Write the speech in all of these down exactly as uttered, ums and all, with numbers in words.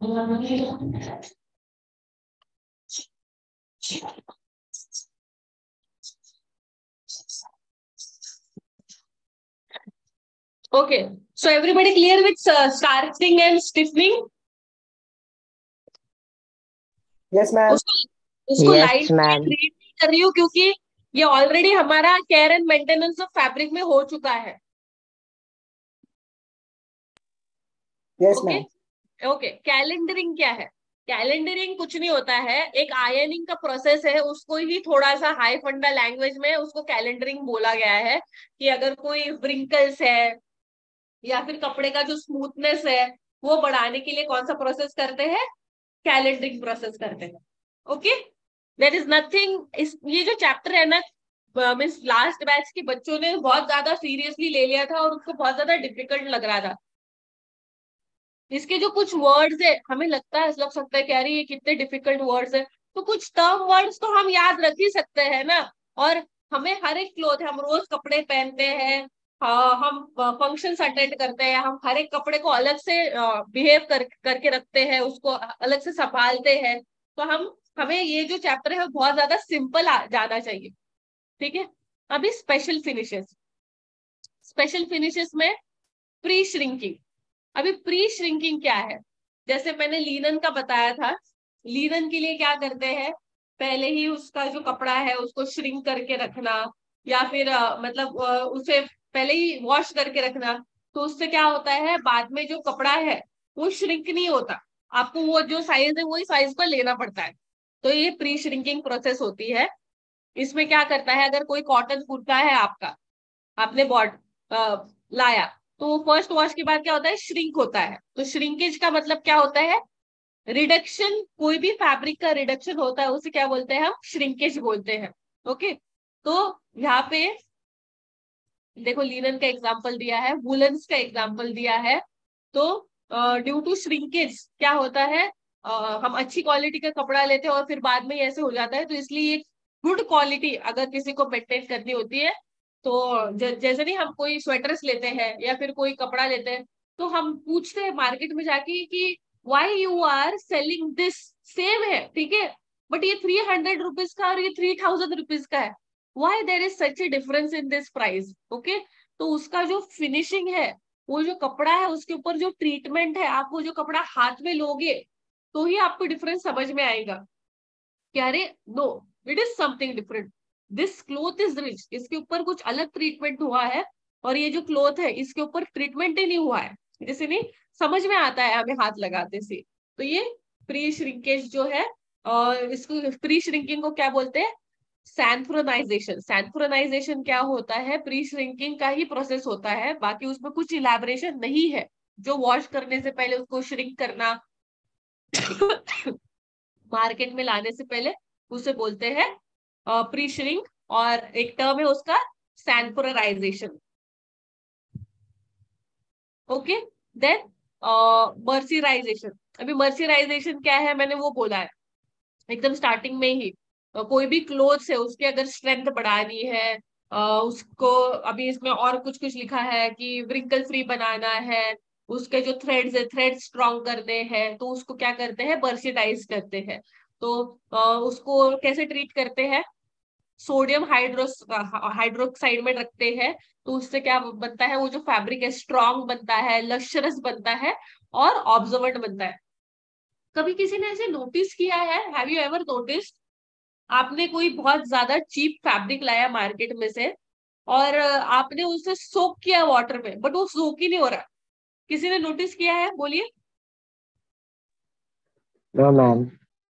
Okay, so everybody clear with starting and stiffening? Yes ma'am. उसको उसको Yes, light ma'am. Read नहीं कर रही हूँ क्योंकि ये ऑलरेडी हमारा care and maintenance of fabric में हो चुका है। Yes okay ma'am. Okay, calendering क्या है? कैलेंडरिंग कुछ नहीं होता है, एक आयनिंग का प्रोसेस है, उसको ही थोड़ा सा हाई फंडा लैंग्वेज में उसको कैलेंडरिंग बोला गया है कि अगर कोई व्रिंकल्स है या फिर कपड़े का जो स्मूथनेस है वो बढ़ाने के लिए कौन सा प्रोसेस करते हैं? कैलेंडरिंग प्रोसेस करते हैं। Okay, there is nothing. इस ये जो चैप्टर है ना, मीन्स लास्ट बैच के बच्चों ने बहुत ज्यादा सीरियसली ले लिया था और उसको बहुत ज्यादा डिफिकल्ट लग रहा था। इसके जो कुछ वर्ड्स है हमें लगता है लग सकता है कि अरे ये कितने डिफिकल्ट वर्ड्स है, तो कुछ टर्म वर्ड्स तो हम याद रख ही सकते हैं ना। और हमें हर एक क्लोथ, हम रोज कपड़े पहनते हैं, हाँ, हम फंक्शंस अटेंड करते हैं, हम हर एक कपड़े को अलग से बिहेव कर करके रखते हैं, उसको अलग से संभालते हैं। तो हम हमें ये जो चैप्टर है बहुत ज्यादा सिंपल जाना चाहिए। ठीक है, अभी स्पेशल फिनिशेस। स्पेशल फिनिशेस में प्री श्रिंकिंग। अभी प्री श्रिंकिंग क्या है? जैसे मैंने लीनन का बताया था, लीनन के लिए क्या करते हैं, पहले ही उसका जो कपड़ा है उसको श्रिंक करके रखना, या फिर आ, मतलब आ, उसे पहले ही वॉश करके रखना। तो उससे क्या होता है, बाद में जो कपड़ा है वो श्रिंक नहीं होता, आपको वो जो साइज है वही साइज पर लेना पड़ता है। तो ये प्री श्रिंकिंग प्रोसेस होती है। इसमें क्या करता है, अगर कोई कॉटन कुर्ता है आपका, आपने बॉट लाया, तो फर्स्ट वॉश के बाद क्या होता है, श्रिंक होता है। तो श्रिंकेज का मतलब क्या होता है, रिडक्शन। कोई भी फैब्रिक का रिडक्शन होता है उसे क्या बोलते हैं, हम श्रिंकेज बोलते हैं। ओके, तो यहाँ पे देखो लिनन का एग्जांपल दिया है, वुलन्स का एग्जांपल दिया है। तो ड्यू टू श्रिंकेज क्या होता है, uh, हम अच्छी क्वालिटी का कपड़ा लेते हैं और फिर बाद में ऐसे हो जाता है। तो इसलिए गुड क्वालिटी अगर किसी को मेंटेन करनी होती है, तो ज, जैसे नहीं हम कोई स्वेटर्स लेते हैं या फिर कोई कपड़ा लेते हैं, तो हम पूछते हैं मार्केट में जाके कि why you are selling this, same है ठीक है, बट ये थ्री हंड्रेड रुपीज का और ये थ्री थाउजेंड रुपीज का है, why there is such a difference in this price. Okay, तो उसका जो फिनिशिंग है, वो जो कपड़ा है उसके ऊपर जो ट्रीटमेंट है, आप वो जो कपड़ा हाथ में लोगे तो ही आपको डिफरेंस समझ में आएगा कि अरे no, it is something different, this cloth is rich, इसके ऊपर कुछ अलग ट्रीटमेंट हुआ है और ये जो क्लोथ है इसके ऊपर ट्रीटमेंट ही नहीं हुआ है, जैसे नहीं समझ में आता है हमें हाथ लगाते से। तो ये प्री श्रिंकेज जो है, और इसको प्री श्रिंकिंग को क्या बोलते हैं, सैंथ्रोनाइजेशन। सैंथ्रोनाइजेशन क्या होता है, प्री श्रिंकिंग का ही प्रोसेस होता है, बाकी उसमें कुछ इलेबोरेशन नहीं है। जो वॉश करने से पहले उसको श्रिंक करना, मार्केट में लाने से पहले, उसे बोलते हैं प्री श्रिंक, और एक टर्म है उसका सैंथ्रोनाइजेशन। Okay, then mercerization. अभी मर्सराइजेशन क्या है, मैंने वो बोला है एकदम स्टार्टिंग में ही। कोई भी क्लोथ्स है उसकी अगर स्ट्रेंथ बढ़ानी है, उसको अभी इसमें और कुछ कुछ लिखा है कि व्रिंकल फ्री बनाना है, उसके जो थ्रेड्स है थ्रेड स्ट्रॉन्ग करने हैं, तो उसको क्या करते हैं, मर्सराइज करते हैं। तो उसको कैसे ट्रीट करते हैं, सोडियम हाइड्रोस हाइड्रोक्साइड में रखते हैं, तो उससे क्या बनता है, वो जो फैब्रिक है स्ट्रॉन्ग बनता है, लश्यरस बनता है और ऑब्जर्वेंट बनता है। कभी किसी ने ऐसे नोटिस किया है, हैव यू एवर नोटिस, आपने कोई बहुत ज्यादा चीप फैब्रिक लाया मार्केट में से और आपने उसे सोक किया वाटर में, बट वो सोक ही नहीं हो रहा, किसी ने नोटिस किया है, बोलिए। No, ma'am.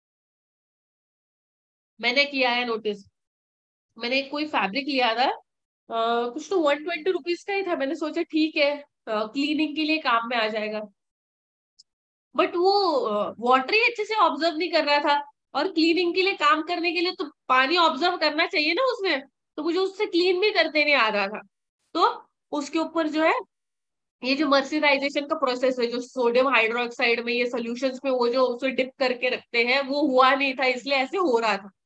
मैंने किया है नोटिस। मैंने कोई फैब्रिक लिया था, uh, कुछ तो वन ट्वेंटी रुपीज का ही था, मैंने सोचा ठीक है क्लीनिंग के लिए काम में आ जाएगा, बट वो वाटर ही अच्छे से ऑब्जर्व नहीं कर रहा था। और क्लीनिंग के लिए काम करने के लिए तो पानी ऑब्जर्व करना चाहिए ना उसमें, तो मुझे उससे क्लीन भी करते नहीं आ रहा था। तो उसके ऊपर जो है ये जो मर्सराइजेशन का प्रोसेस है, जो सोडियम हाइड्रोक्साइड में ये सोल्यूशंस में वो जो उसे डिप करके रखते हैं, वो हुआ नहीं था इसलिए ऐसे हो रहा था।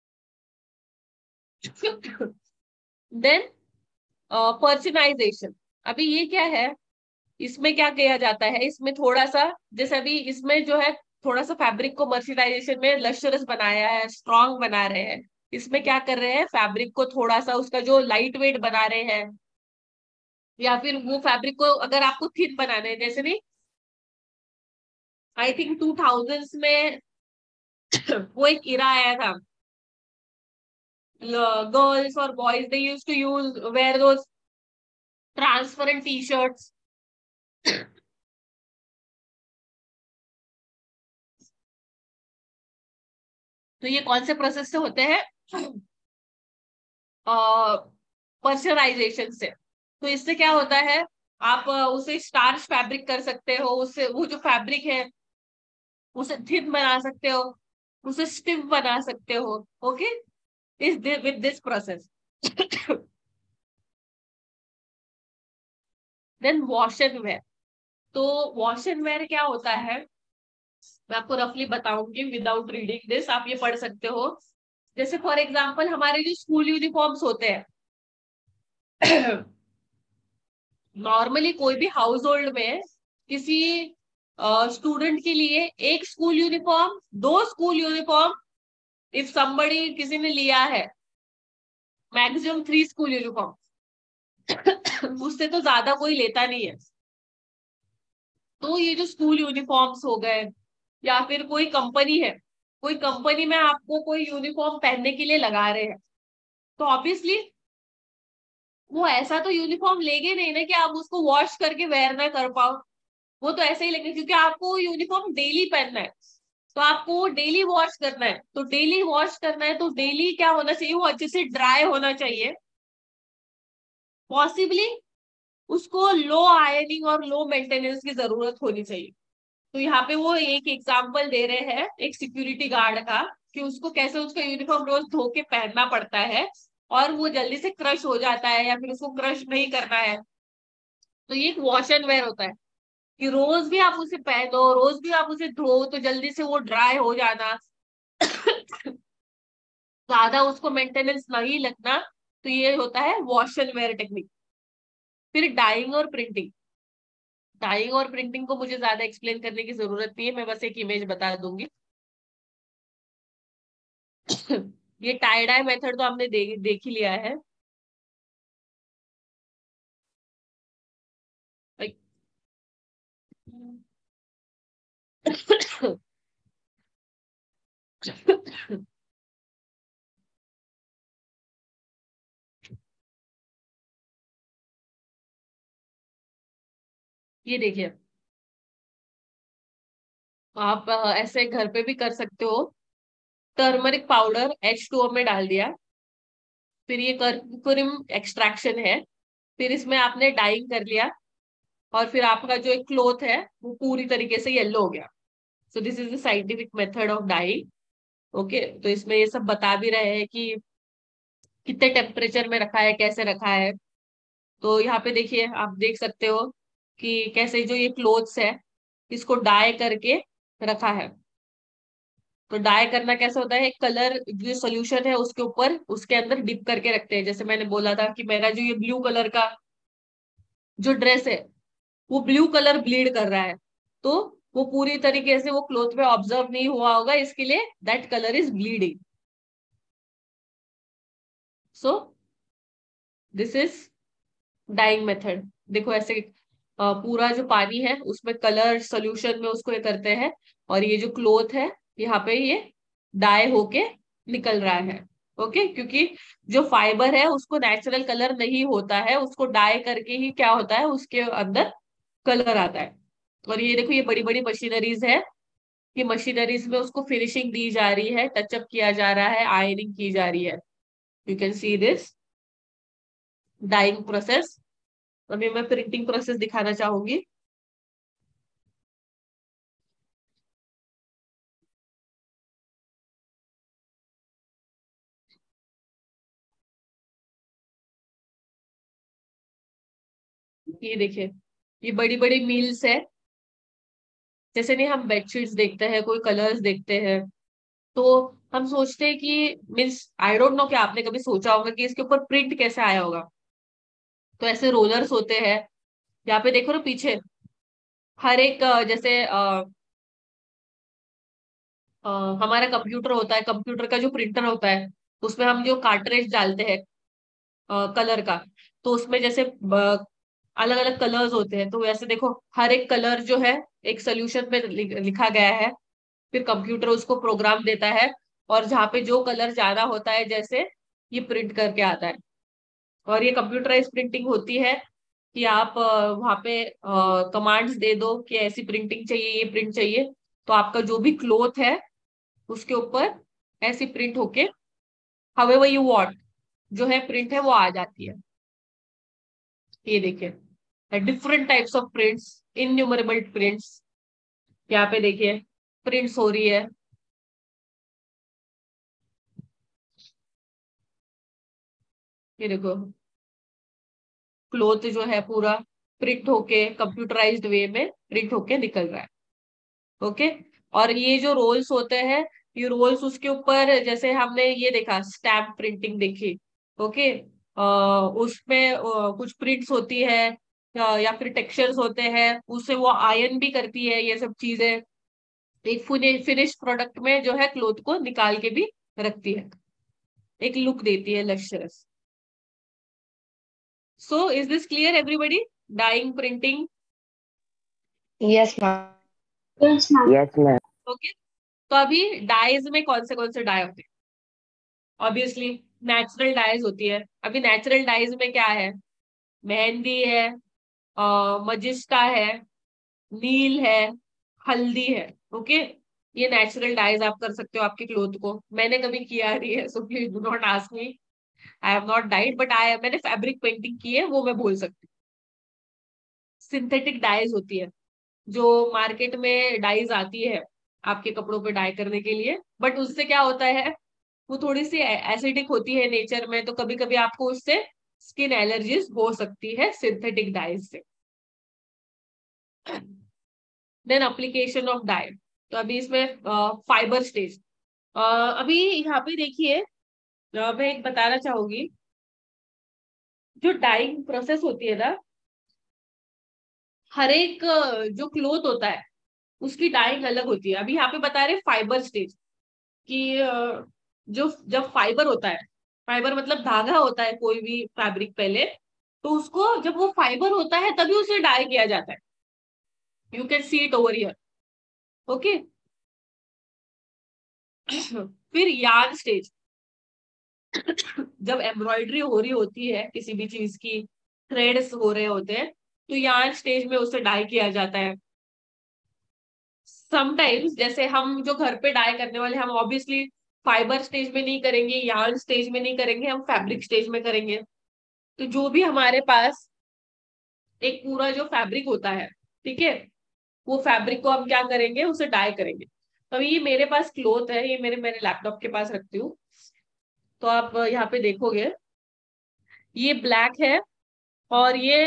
देन पर्सनाइजेशन। अभी ये क्या है, इसमें क्या किया जाता है, इसमें थोड़ा सा, जैसे अभी इसमें जो है थोड़ा सा फैब्रिक को मर्सिडाइजेशन में लश्चरस बनाया है, स्ट्रांग बना रहे हैं। इसमें क्या कर रहे हैं, फैब्रिक को थोड़ा सा उसका जो लाइट वेट बना रहे हैं, या फिर वो फैब्रिक को अगर आपको थिन बनाना है, जैसे नहीं, आई थिंक टू थाउजेंड्स में वो एक इरा आया था, गर्ल्स और boys they use to use wear those transparent T shirts. तो ये कौन से प्रोसेस से होते हैं, मर्सराइजेशन से। तो इससे क्या होता है, आप अ, उसे स्टार्च फैब्रिक कर सकते हो, उससे वो जो फैब्रिक है उसे थिन बना सकते हो, उसे स्टिफ बना सकते हो। ओके, इस with this process. Then wash and wear. तो वॉश एंड वेयर क्या होता है, मैं आपको रफली बताऊंगी विदाउट रीडिंग दिस, आप ये पढ़ सकते हो। जैसे फॉर एग्जाम्पल हमारे जो स्कूल यूनिफॉर्म्स होते हैं, नॉर्मली कोई भी हाउस होल्ड में किसी स्टूडेंट के लिए एक स्कूल यूनिफॉर्म, दो स्कूल यूनिफॉर्म, इफ समबडी किसी ने लिया है, मैक्सिमम थ्री स्कूल यूनिफॉर्म। उससे तो ज्यादा कोई लेता नहीं है। तो ये जो स्कूल यूनिफॉर्म्स हो गए, या फिर कोई कंपनी है, कोई कंपनी में आपको कोई यूनिफॉर्म पहनने के लिए लगा रहे हैं, तो ऑब्वियसली वो ऐसा तो यूनिफॉर्म लेंगे नहीं ना कि आप उसको वॉश करके वेयर ना कर पाओ। वो तो ऐसे ही लेंगे, क्योंकि आपको यूनिफॉर्म डेली पहनना है, तो आपको वो डेली वॉश करना है। तो डेली वॉश करना है तो डेली क्या होना चाहिए, वो अच्छे से ड्राई होना चाहिए, पॉसिबली उसको लो आयनिंग और लो मेंटेनेंस की जरूरत होनी चाहिए। तो यहाँ पे वो एक एग्जाम्पल दे रहे हैं एक सिक्योरिटी गार्ड का, कि उसको कैसे उसका यूनिफॉर्म रोज धो के पहनना पड़ता है, और वो जल्दी से क्रश हो जाता है, या फिर उसको क्रश नहीं करना है। तो ये एक वॉश एंड वेयर होता है, कि रोज भी आप उसे पहनो, रोज भी आप उसे धो, तो जल्दी से वो ड्राई हो जाना, ज्यादा उसको मेंटेनेंस नहीं लगना। तो ये होता है वॉश एंड वेयर टेक्निक। फिर डाइंग और प्रिंटिंग। डाइंग और प्रिंटिंग को मुझे ज्यादा एक्सप्लेन करने की जरूरत नहीं है, मैं बस एक इमेज बता दूंगी। ये टाई डाई मेथड तो हमने दे, देख ही लिया है। ये देखिए, आप अ, ऐसे घर पे भी कर सकते हो। Turmeric powder H two O में डाल दिया, फिर ये कर्क्यूमिन एक्सट्रैक्शन है, फिर इसमें आपने डाइंग कर लिया, और फिर आपका जो एक क्लोथ है वो पूरी तरीके से येलो हो गया। So this is the scientific method of dyeing. Okay, तो इसमें ये सब बता भी रहे हैं कि कितने टेम्परेचर में रखा है, कैसे रखा है। तो यहाँ पे देखिए, आप देख सकते हो कि कैसे जो ये क्लोथ्स है इसको डाई करके रखा है। तो डाई करना कैसे होता है, एक कलर जो सोल्यूशन है उसके ऊपर, उसके अंदर डिप करके रखते हैं। जैसे मैंने बोला था कि मेरा जो ये ब्लू कलर का जो ड्रेस है वो ब्लू कलर ब्लीड कर रहा है, तो वो पूरी तरीके से वो क्लोथ में ऑब्जर्व नहीं हुआ होगा, इसके लिए that colour is bleeding. So this is dyeing method. देखो ऐसे अ, पूरा जो पानी है उसमें कलर सोल्यूशन में उसको ये करते हैं, और ये जो क्लोथ है यहाँ पे ये डाई होके निकल रहा है। ओके, क्योंकि जो फाइबर है उसको नेचुरल कलर नहीं होता है, उसको डाई करके ही क्या होता है, उसके अंदर कलर आता है। और ये देखो, ये बड़ी बड़ी मशीनरीज है, ये मशीनरीज में उसको फिनिशिंग दी जा रही है, टचअप किया जा रहा है, आयनिंग की जा रही है। You can see this dyeing process. अभी मैं प्रिंटिंग प्रोसेस दिखाना चाहूंगी। ये देखिए, ये बड़ी बड़ी मील्स है। जैसे नहीं, हम बेडशीट्स देखते हैं, कोई कलर्स देखते हैं, तो हम सोचते हैं कि मीन्स आई डोंट नो कि आपने कभी सोचा होगा कि इसके ऊपर प्रिंट कैसे आया होगा। तो ऐसे रोलर्स होते हैं, यहाँ पे देखो ना पीछे, हर एक अ, जैसे हमारा कंप्यूटर होता है, कंप्यूटर का जो प्रिंटर होता है उसमें हम जो कार्ट्रेज डालते हैं कलर का, तो उसमें जैसे अलग अलग कलर्स होते हैं, तो वैसे देखो हर एक कलर जो है एक सोल्यूशन में लि, लिखा गया है। फिर कंप्यूटर उसको प्रोग्राम देता है, और जहाँ पे जो कलर ज्यादा होता है जैसे ये प्रिंट करके आता है। और ये कंप्यूटराइज प्रिंटिंग होती है कि आप वहां पे कमांड्स दे दो कि ऐसी प्रिंटिंग चाहिए, ये प्रिंट चाहिए, तो आपका जो भी क्लोथ है उसके ऊपर ऐसी प्रिंट होके हाउएवर यू वांट जो है प्रिंट है वो आ जाती है। ये देखिए different types of prints, innumerable prints, यहाँ पे देखिए प्रिंट्स हो रही है। ये देखो क्लोथ जो है पूरा प्रिंट होके कंप्यूटराइज्ड वे में प्रिंट होके निकल रहा है। ओके। और ये जो रोल्स होते हैं, ये रोल्स उसके ऊपर जैसे हमने ये देखा स्टैम्प प्रिंटिंग देखी। ओके। उसमें अ, कुछ प्रिंट्स होती है, अ, या फिर टेक्सचर्स होते हैं, उसे वो आयन भी करती है, ये सब चीजें एक फिनिश प्रोडक्ट में जो है क्लोथ को निकाल के भी रखती है, एक लुक देती है luxurious. So is this clear everybody? Dyeing, printing. Yes, ma'am. Yes, ma'am. Yes, ma'am. Okay. तो अभी डाइज में कौन से कौन से डाई होते हैं? ऑब्वियसली नेचुरल डाइज होती है। अभी नेचुरल डाइज में क्या है? मेहंदी है, मजिस्टा है, नील है, हल्दी है। ओके। ये नेचुरल डाइज आप कर सकते हो आपके क्लोथ को। मैंने कभी किया नहीं है, so please do not ask me, I have not dyed, but I मैंने फैब्रिक पेंटिंग की है, वो मैं बोल सकती हूँ। सिंथेटिक डाइज होती है, जो मार्केट में डाइज आती है आपके कपड़ों पे डाई करने के लिए, बट उससे क्या होता है वो थोड़ी सी एसिडिक होती है नेचर में, तो कभी कभी आपको उससे स्किन एलर्जीज हो सकती है सिंथेटिक डाइज से। Then application of dye. तो अभी इसमें फाइबर स्टेज, अभी यहाँ पे देखिए, अ, मैं एक बताना चाहूंगी, जो डाइंग प्रोसेस होती है ना, हर एक अ, जो क्लोथ होता है उसकी डाइंग अलग होती है। अभी यहाँ पे बता रहे फाइबर स्टेज कि अ, जो जब फाइबर होता है, फाइबर मतलब धागा होता है कोई भी फैब्रिक पहले, तो उसको जब वो फाइबर होता है तभी उसे डाई किया जाता है। You can see it over here. Okay. फिर यार्न स्टेज, जब एम्ब्रॉयडरी हो रही होती है किसी भी चीज की, थ्रेड्स हो रहे होते हैं, तो यार्न स्टेज में उसे डाई किया जाता है। समटाइम्स जैसे हम जो घर पे डाई करने वाले, हम ऑब्वियसली फाइबर स्टेज में नहीं करेंगे, यार्न स्टेज में नहीं करेंगे, हम फैब्रिक स्टेज में करेंगे। तो जो भी हमारे पास एक पूरा जो फैब्रिक होता है, ठीक है, वो फैब्रिक को हम क्या करेंगे, उसे डाई करेंगे। तो ये मेरे पास क्लोथ है, ये मेरे मेरे लैपटॉप के पास रखती हूँ, तो आप यहाँ पे देखोगे ये ब्लैक है और ये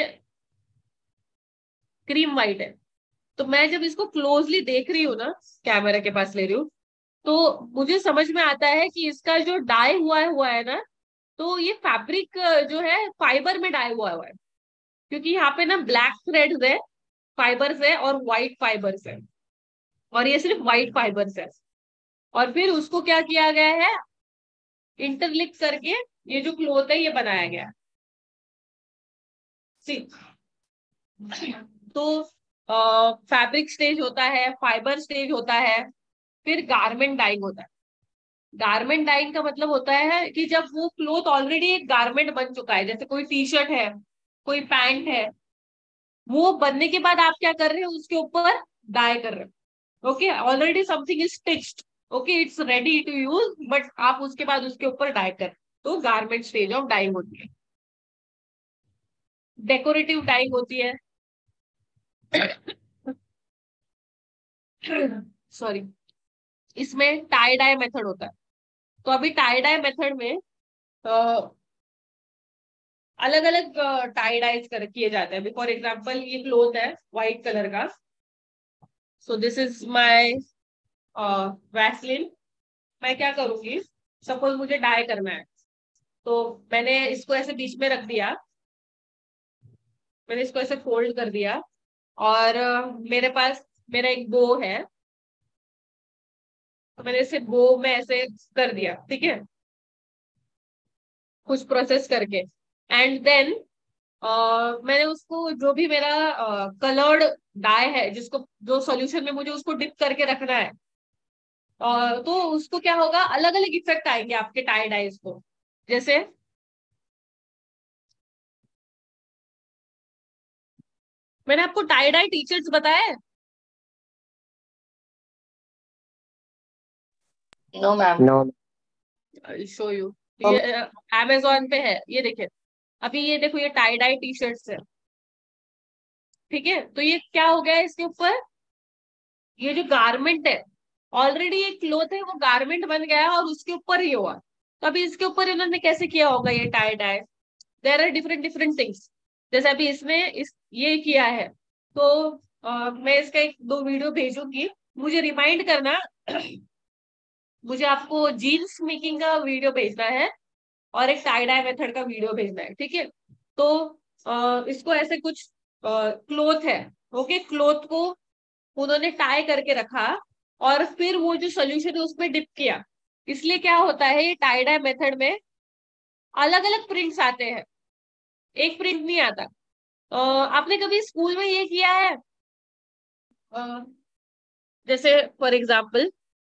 क्रीम वाइट है। तो मैं जब इसको क्लोजली देख रही हूँ ना, कैमरा के पास ले रही हूँ, तो मुझे समझ में आता है कि इसका जो डाई हुआ है हुआ है ना, तो ये फैब्रिक जो है फाइबर में डाई हुआ हुआ है, क्योंकि यहाँ पे ना ब्लैक थ्रेड्स है, फाइबर्स है, और व्हाइट फाइबर्स है, और ये सिर्फ व्हाइट फाइबर्स है। और फिर उसको क्या किया गया है, इंटरलिंक करके ये जो क्लोथ है ये बनाया गया है। सी, तो फैब्रिक स्टेज होता है, फाइबर स्टेज होता है, फिर गारमेंट डाइंग होता है। गारमेंट डाइंग का मतलब होता है कि जब वो क्लोथ ऑलरेडी एक गारमेंट बन चुका है, जैसे कोई टी शर्ट है, कोई पैंट है, वो बनने के बाद आप क्या कर रहे हो, उसके ऊपर डाई कर रहे हो। Okay, already something is stitched, okay, it's ready to use, but आप उसके बाद उसके ऊपर डाई कर, तो गारमेंट स्टेज ऑफ डाइंग होती है। डेकोरेटिव डाइंग होती है, सॉरी, इसमें टाई डाई मेथड होता है। तो अभी टाई डाई मेथड में अलग अलग टाई डाइज कर किए जाते हैं। फॉर एग्जाम्पल ये क्लोथ है व्हाइट कलर का, so this is my vaseline. मैं क्या करूंगी, सपोज मुझे डाई करना है, तो मैंने इसको ऐसे बीच में रख दिया, मैंने इसको ऐसे फोल्ड कर दिया, और uh, मेरे पास मेरा एक बो है, तो मैंने इसे बो में ऐसे कर दिया, ठीक है, कुछ प्रोसेस करके। एंड देन मैंने उसको जो भी मेरा कलर्ड डाई है, जिसको जो सॉल्यूशन में मुझे उसको डिप करके रखना है, और तो उसको क्या होगा, अलग अलग इफेक्ट आएंगे आपके टाई डाइज को। जैसे मैंने आपको टाई डाई टी शर्ट्स बताया है। No ma'am. No. Show you, ये अमेजोन पे है, ये देखिए। अभी ये देखो, ये टाई डाई टी शर्ट्स है, ठीक है। तो ये क्या हो गया है इसके ऊपर, ये जो गारमेंट है, ऑलरेडी ये क्लोथ है, वो गारमेंट बन गया है और उसके ऊपर ही हुआ। तो अभी इसके ऊपर इन्होंने कैसे किया होगा ये tie dye, there are different different things. जैसे अभी इसने इस ये किया है, तो अ, मैं इसका एक दो वीडियो भेजूंगी, मुझे रिमाइंड करना। मुझे आपको जीन्स मेकिंग का वीडियो भेजना है और एक टाई डाई मेथड का वीडियो भेजना है, ठीक है। तो अ, इसको ऐसे कुछ क्लोथ है, ओके, क्लोथ को उन्होंने टाई करके रखा और फिर वो जो सोल्यूशन है उसमें डिप किया। इसलिए क्या होता है, ये टाई डाई मेथड में अलग अलग प्रिंट्स आते हैं, एक प्रिंट नहीं आता। अ, आपने कभी स्कूल में ये किया है, अ, जैसे for example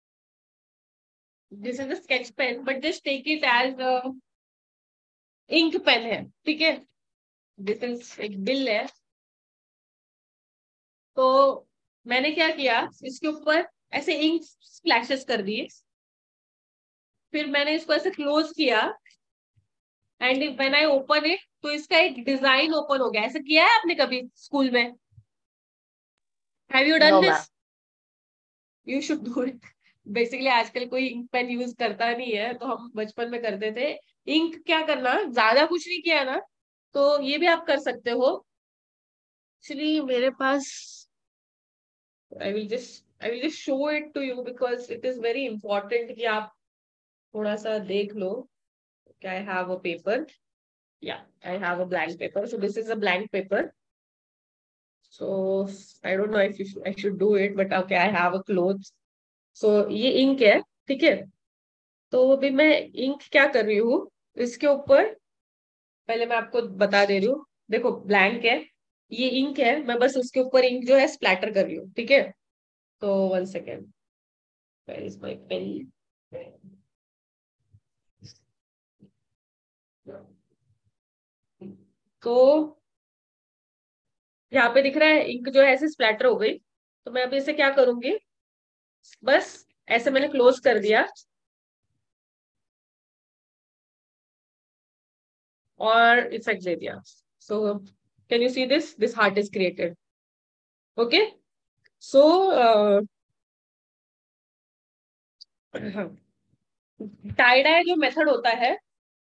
this is a sketch pen, but just take it as ink pen है, ठीक है। दिस इज एक बिल है, तो मैंने क्या किया, इसके ऊपर ऐसे इंक स्प्लैशेस कर दिए, फिर मैंने इसको ऐसे क्लोज किया, and when I open it तो इसका एक डिजाइन ओपन हो गया। ऐसा किया है आपने कभी स्कूल में? Have you done no ma'am. This? You should do it. Basically आजकल कोई इंक पेन यूज करता नहीं है, तो हम बचपन में करते थे। इंक क्या करना, ज्यादा कुछ नहीं किया ना, तो ये भी आप कर सकते हो। एक्चुअली मेरे पास, I will just I will just show it to you because it is very important कि आप थोड़ा सा देख लो। I have a paper, yeah, I have a blank paper, so this is a blank paper. So I don't know if you should, I should do it, but okay, I have a cloth. So ये ink है, ठीक है। तो अभी मैं ink क्या कर रही हूँ, इसके ऊपर पहले मैं आपको बता दे रही हूँ। देखो ब्लैंक है, ये इंक है, मैं बस उसके ऊपर इंक जो है स्प्लैटर कर रही हूँ, ठीक है। तो one second, where is my pen. तो यहाँ पे दिख रहा है इंक जो है ऐसे स्प्लैटर हो गई। तो मैं अभी इसे क्या करूंगी, बस ऐसे मैंने क्लोज कर दिया और इफेक्ट दे दिया। So can you see this, this heart is created, okay. So tie dye जो मेथड होता है,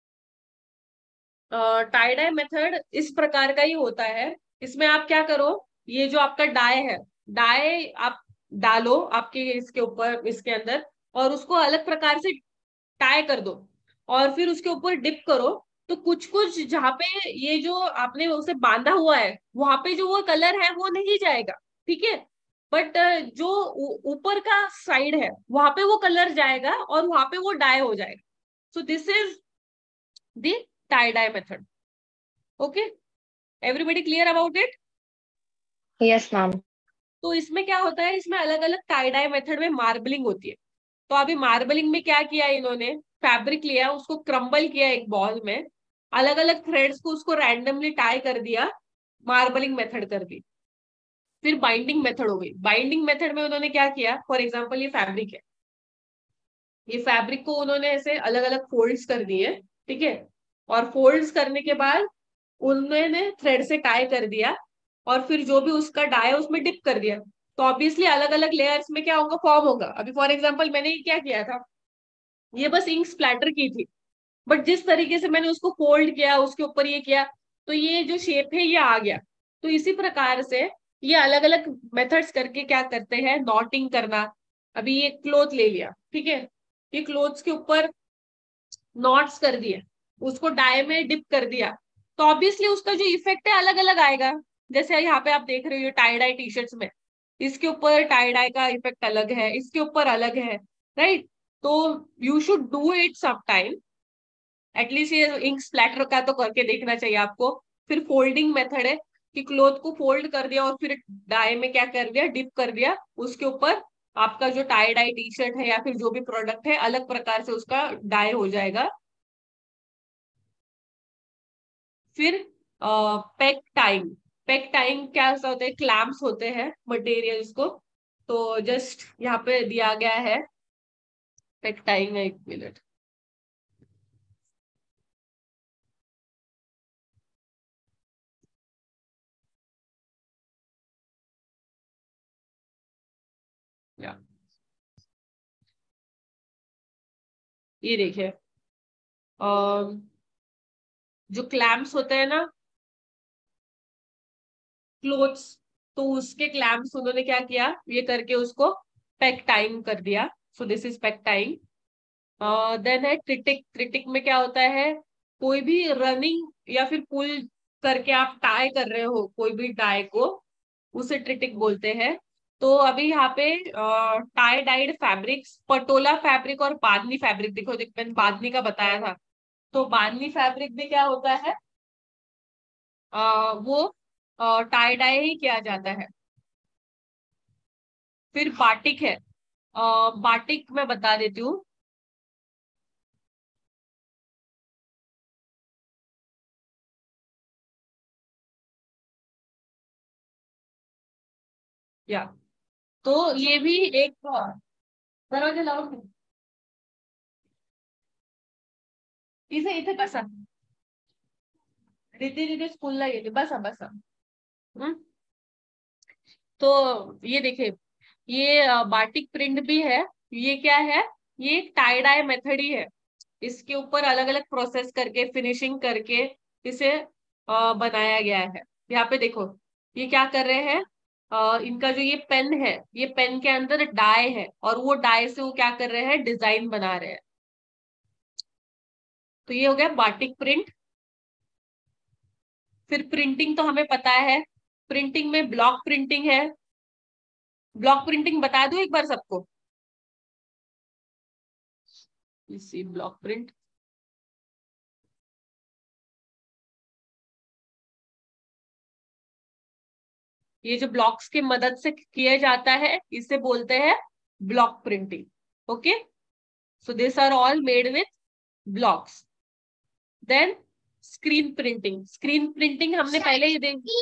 टाई डाई मेथड इस प्रकार का ही होता है। इसमें आप क्या करो, ये जो आपका डाई है, डाई आप डालो आपके इसके ऊपर, इसके अंदर, और उसको अलग प्रकार से टाई कर दो, और फिर उसके ऊपर डिप करो। तो कुछ कुछ जहाँ पे ये जो आपने उसे बांधा हुआ है, वहां पे जो वो कलर है वो नहीं जाएगा, ठीक है। बट जो ऊ- ऊपर का साइड है वहां पे वो कलर जाएगा और वहां पे वो डाई हो जाएगा। So this is the tie dye method, okay. Everybody clear about it? Yes ma'am. तो इसमें क्या होता है, इसमें अलग अलग टाई डाई मेथड में मार्बलिंग होती है। तो अभी मार्बलिंग में क्या किया इन्होंने, फैब्रिक लिया, उसको क्रम्बल किया एक बॉल में, अलग अलग थ्रेड्स को उसको रैंडमली टाई कर दिया, मार्बलिंग मेथड कर दी। फिर बाइंडिंग मेथड हो गई। बाइंडिंग मेथड में उन्होंने क्या किया, फॉर एग्जाम्पल ये फैब्रिक है, ये फैब्रिक को उन्होंने ऐसे अलग अलग फोल्ड्स कर दिए, ठीक है। और फोल्ड्स करने के बाद उन्होंने थ्रेड से टाई कर दिया, और फिर जो भी उसका डाई है उसमें डिप कर दिया। तो ऑब्वियसली अलग अलग लेयर्स में क्या होगा, फॉर्म होगा। अभी फॉर एग्जाम्पल मैंने ये क्या किया था, ये बस इंक स्प्लैटर की थी, बट जिस तरीके से मैंने उसको फोल्ड किया, उसके ऊपर ये किया, तो ये जो शेप है ये आ गया। तो इसी प्रकार से ये अलग अलग मेथड्स करके क्या करते हैं, नॉटिंग करना। अभी ये क्लोथ ले लिया, ठीक है, ये क्लोथ्स के ऊपर नॉट्स कर दिए, उसको डाई में डिप कर दिया, तो ऑब्वियसली उसका जो इफेक्ट है अलग अलग आएगा। जैसे यहाँ पे आप देख रहे हो टाई डाई टी शर्ट्स में, इसके ऊपर टाई डाई का इफेक्ट अलग है, इसके ऊपर अलग है। राइट। तो you should do it some time, at least ये इंक स्प्लैटर का तो करके देखना चाहिए आपको। फिर फोल्डिंग मेथड है कि क्लोथ को फोल्ड कर दिया और फिर डाई में क्या कर दिया, डिप कर दिया, उसके ऊपर आपका जो टाई डाई टी शर्ट है या फिर जो भी प्रोडक्ट है अलग प्रकार से उसका डाई हो जाएगा। फिर पैक टाइम, पैक टाइम क्या होता है, क्लैम्प्स होते हैं मटेरियल्स को, तो जस्ट यहाँ पे दिया गया है पैक टाइम है, एक मिनट। या ये देखिए, अम, जो क्लैम्प्स होते हैं ना क्लोथ्स, तो उसके क्लैम्प्स उन्होंने क्या किया, ये करके उसको पैक टाइम कर दिया। So this is pack time. Then है क्रिटिक, क्रिटिक में क्या होता है, कोई भी रनिंग या फिर पुल करके आप टाई कर रहे हो कोई भी टाई को, उसे ट्रिटिक बोलते हैं। तो अभी यहाँ पे tie dyed fabrics, Patola fabric और बांधनी फैब्रिक, देखो देख मैंने बांधनी का बताया था, तो बांधनी फैब्रिक में क्या होता है, आ, वो टाई डाई ही किया जाता है। फिर बाटिक है, आ, बाटिक मैं बता देती हूँ। या तो ये भी एक, दरवाजा लाओ, इसे इथे कसा रीति रीति स्कूल ला गेली, बसा बसा। हम्म? तो ये देखिए, ये अ, बाटिक प्रिंट भी है। ये क्या है, ये एक टाई डाई मेथड ही है। इसके ऊपर अलग अलग प्रोसेस करके फिनिशिंग करके इसे अ, बनाया गया है। यहाँ पे देखो, ये क्या कर रहे हैं, अ, इनका जो ये पेन है, ये पेन के अंदर डाई है और वो डाई से वो क्या कर रहे हैं, डिजाइन बना रहे हैं। तो ये हो गया बाटिक प्रिंट। फिर प्रिंटिंग तो हमें पता है, प्रिंटिंग में ब्लॉक प्रिंटिंग है। ब्लॉक प्रिंटिंग बता दूं एक बार सबको, इसी ब्लॉक प्रिंट, ये जो ब्लॉक्स की मदद से किया जाता है इसे बोलते हैं block printing. Okay, so this are all made with blocks. Then screen printing, screen printing हमने पहले ही देखी,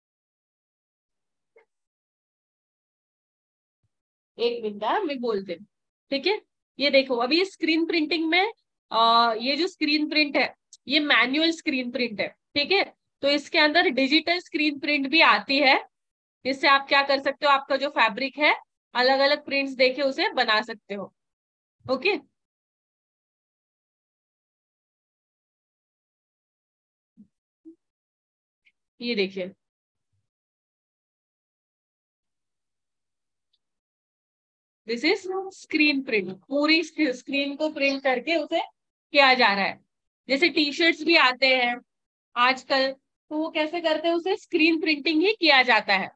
एक मिनट हाँ, मैं बोलते, ठीक है। ये देखो अभी स्क्रीन प्रिंटिंग में आ, ये जो स्क्रीन प्रिंट है ये मैन्युअल स्क्रीन प्रिंट है, ठीक है। तो इसके अंदर डिजिटल स्क्रीन प्रिंट भी आती है। इससे आप क्या कर सकते हो, आपका जो फैब्रिक है अलग अलग प्रिंट्स देके उसे बना सकते हो। ओके, ये देखिए, दिस इज स्क्रीन प्रिंट, पूरी स्क्रीन को प्रिंट करके उसे किया जा रहा है। जैसे टी शर्ट्स भी आते हैं आजकल, तो वो कैसे करते हैं, उसे स्क्रीन प्रिंटिंग ही किया जाता है।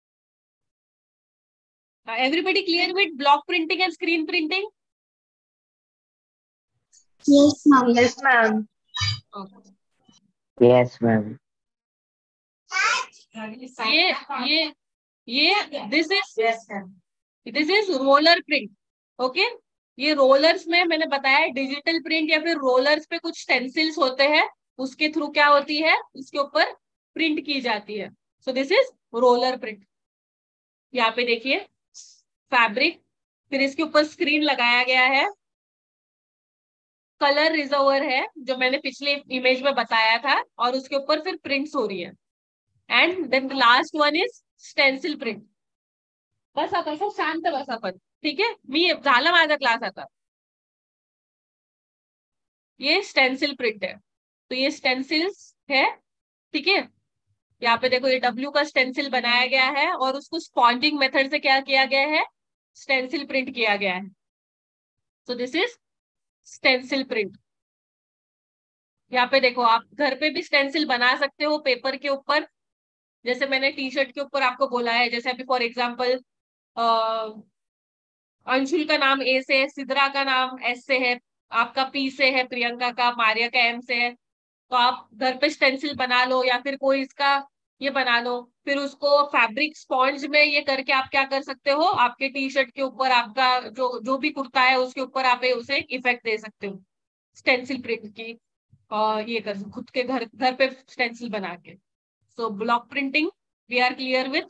Everybody clear with block printing and screen printing? Yes, ma'am. Yes, ma'am. Yes, ma'am. ये ये ये this is, this is roller print. Okay, ये रोलर्स में मैंने बताया डिजिटल प्रिंट या फिर रोलर्स पे कुछ स्टेंसिल्स होते हैं, उसके थ्रू क्या होती है, उसके ऊपर प्रिंट की जाती है। So this is roller print. यहाँ पे देखिए फैब्रिक, फिर इसके ऊपर स्क्रीन लगाया गया है, कलर रिजर्वर है जो मैंने पिछले इमेज में बताया था, और उसके ऊपर फिर प्रिंट्स हो रही है। And then last one is stencil print. बस आप ऐसा शांत बस आपण, ठीक आहे, मी झाला माझा क्लास आता। ये स्टेंसिल प्रिंट है, तो ये स्टेंसिल्स है, ठीक है। यहाँ पे देखो ये डब्ल्यू का स्टेंसिल बनाया गया है और उसको स्पॉन्जिंग मेथड से क्या किया गया है, स्टेंसिल प्रिंट किया गया है। So this is stencil print. यहाँ पे देखो आप घर पे भी स्टेंसिल बना सकते हो पेपर के ऊपर, जैसे मैंने टी शर्ट के ऊपर आपको बोला है, जैसे अभी फॉर एग्जाम्पल अंशुल का नाम ए से है, सिद्रा का नाम एस से है, आपका पी से है, प्रियंका का, मारिया का एम से है। तो आप घर पे स्टेंसिल बना लो या फिर कोई इसका ये बना लो। फिर उसको फैब्रिक स्पॉन्ज में ये करके आप क्या कर सकते हो, आपके टी शर्ट के ऊपर, आपका जो जो भी कुर्ता है उसके ऊपर आप ये उसे इफेक्ट दे सकते हो स्टेंसिल प्रिंट की। और ये कर खुद के घर घर पे स्टेंसिल बना के। सो block printing we are clear with.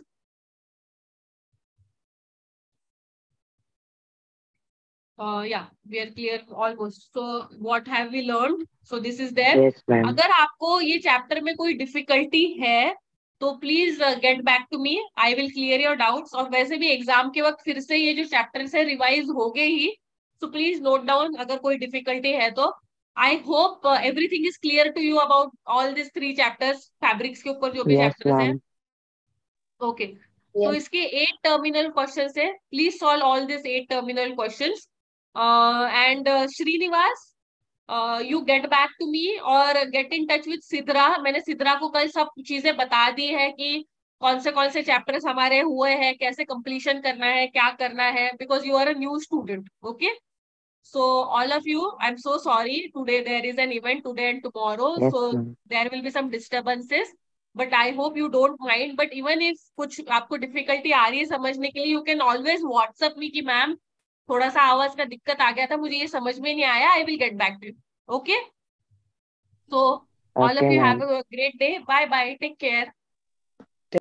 Uh, yeah, we are clear almost. So what have we learned? So this is there. Yes, ma'am. अगर आपको ये चैप्टर में कोई डिफिकल्टी है तो please get back to me, I will clear your doubts. और वैसे भी एग्जाम के वक्त फिर से ये जो चैप्टर्स है रिवाइज हो गए ही, सो प्लीज नोट डाउन अगर कोई डिफिकल्टी है तो। I hope everything is clear to you about all this three chapters, fabrics के ऊपर जो भी Yes, चैप्टर्स हैं। ma'am. ओके, तो Yes. इसके एट टर्मिनल क्वेश्चंस है, please solve all this eight terminal questions. And Srinivas, you get back to me और get in touch with Sidra. मैंने सिद्रा को कल सब चीजें बता दी है कि कौन से कौन से चैप्टर्स हमारे हुए हैं, कैसे कंप्लीशन करना है, क्या करना है, because you are a new student. Okay, so all of you, I'm so sorry, today there is an event today and tomorrow, Yes, so ma'am. there will be some disturbances, but I hope you don't mind. But even if कुछ आपको difficulty आ रही है समझने के लिए, you can always WhatsApp me कि ma'am थोड़ा सा आवाज का दिक्कत आ गया था, मुझे ये समझ में नहीं आया, I will get back to you. Okay, so all of Okay, you have ma'am. a great day. Bye bye, take care.